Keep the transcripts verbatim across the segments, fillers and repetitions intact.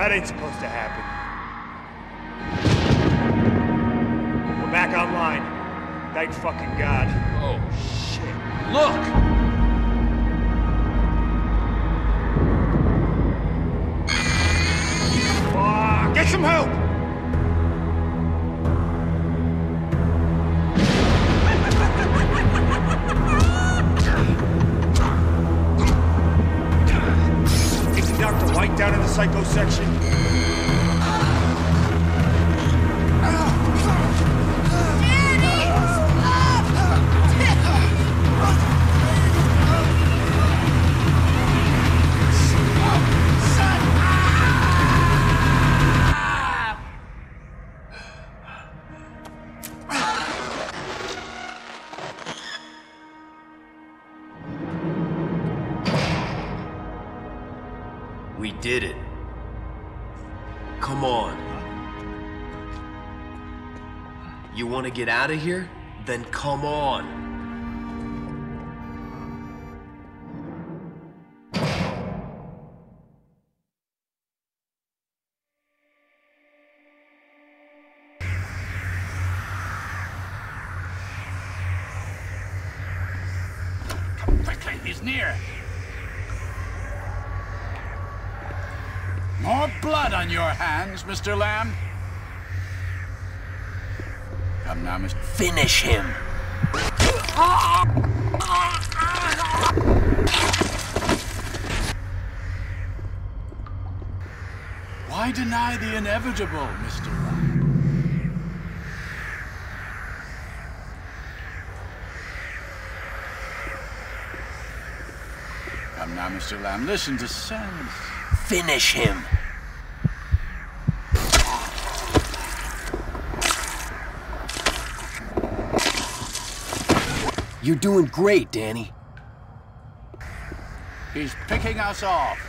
That ain't supposed to happen. We're back online. Thank fucking God. Oh, shit. Look! Fuck! Get some help! Taking Doctor White down in the psycho section. We did it. Come on. You want to get out of here? Then come on. Come quickly, he's near. More blood on your hands, Mister Lamb. Come now, Mister Finish him. Why deny the inevitable, Mister Lamb? Come now, Mister Lamb, listen to sense. Finish him. You're doing great, Danny. He's picking us off.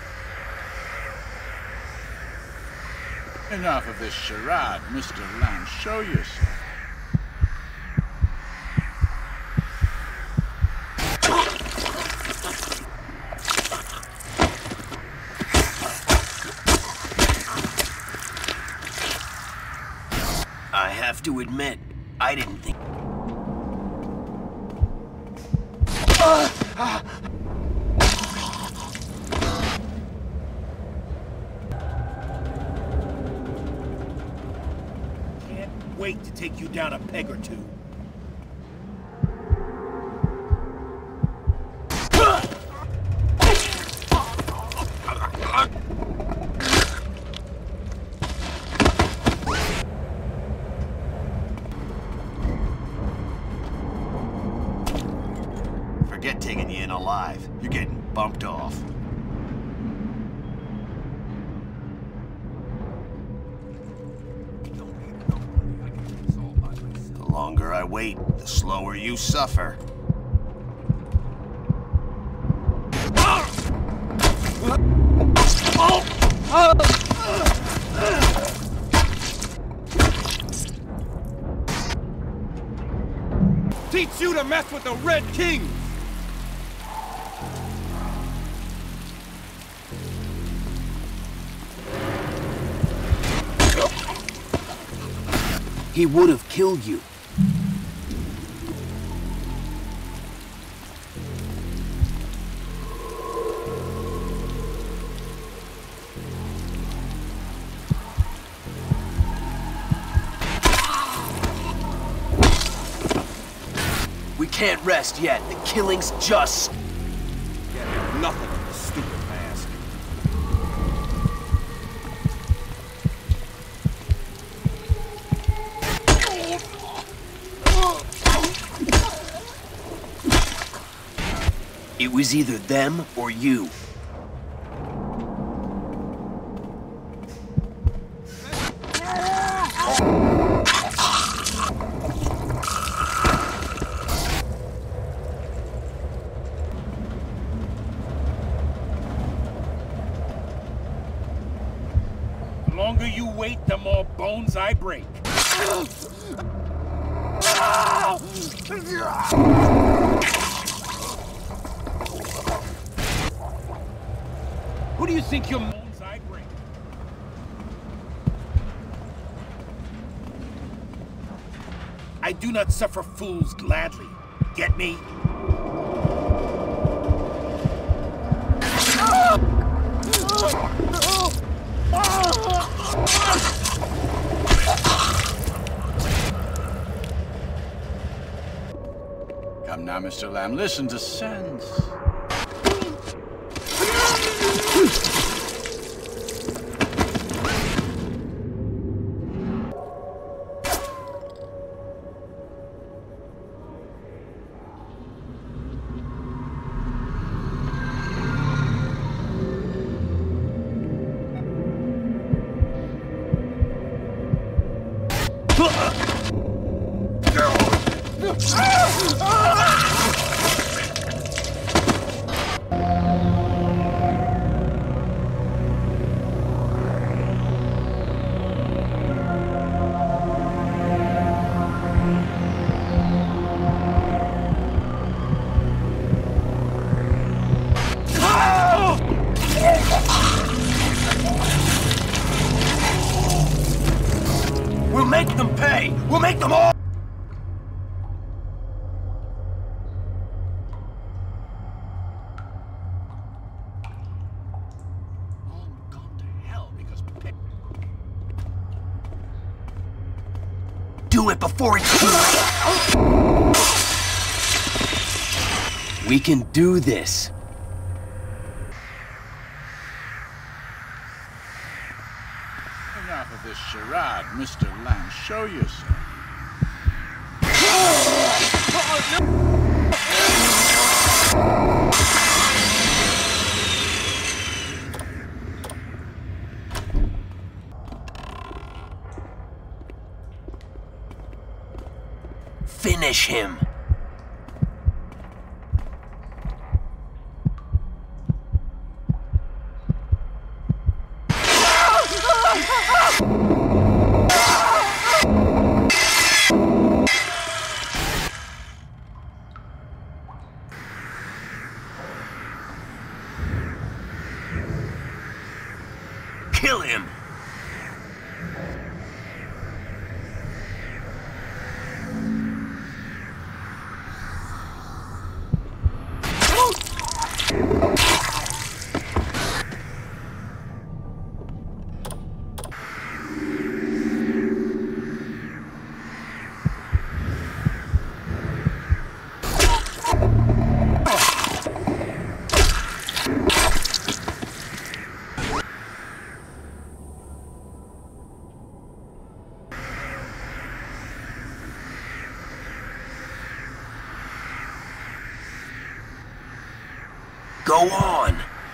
Enough of this charade, Mister Lamb. Show yourself. I have to admit, I didn't think... Can't wait to take you down a peg or two. Forget taking you in alive. You're getting bumped off. The longer I wait, the slower you suffer. Teach you to mess with the Red King! He would have killed you. We can't rest yet. The killing's just... Yeah, nothing on this stupid mask. It was either them or you. The longer you wait, the more bones I break. Who do you think you're bones I break? I do not suffer fools gladly. Get me? Come now, Mister Lamb, listen to sense. We'll make them pay! We'll make them all... Do it before it's too late! We can do this. Enough of this charade, Mister Lamb. Show yourself. Finish him. Kill him! Go on!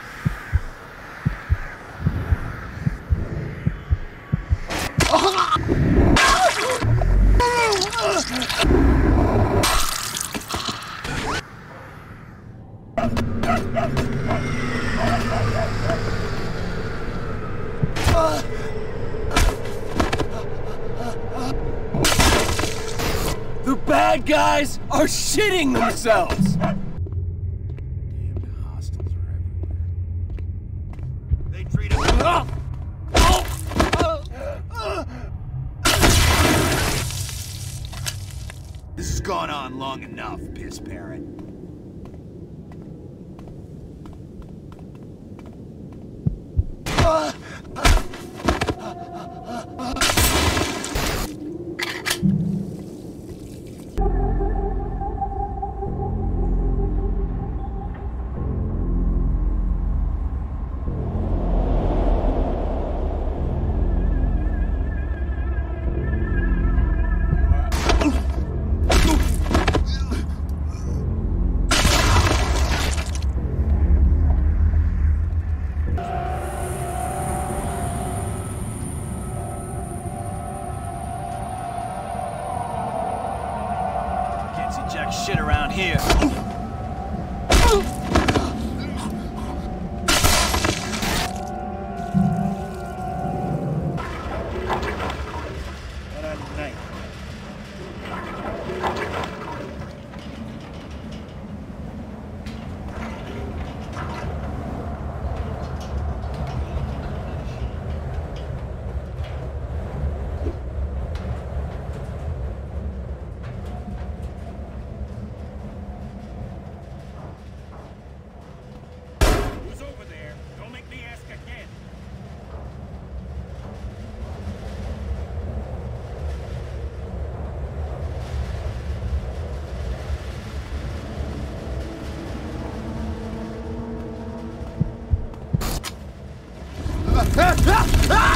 The bad guys are shitting themselves! This has gone on long enough, piss parrot. Jack shit around here. What a night. Ah! Ah!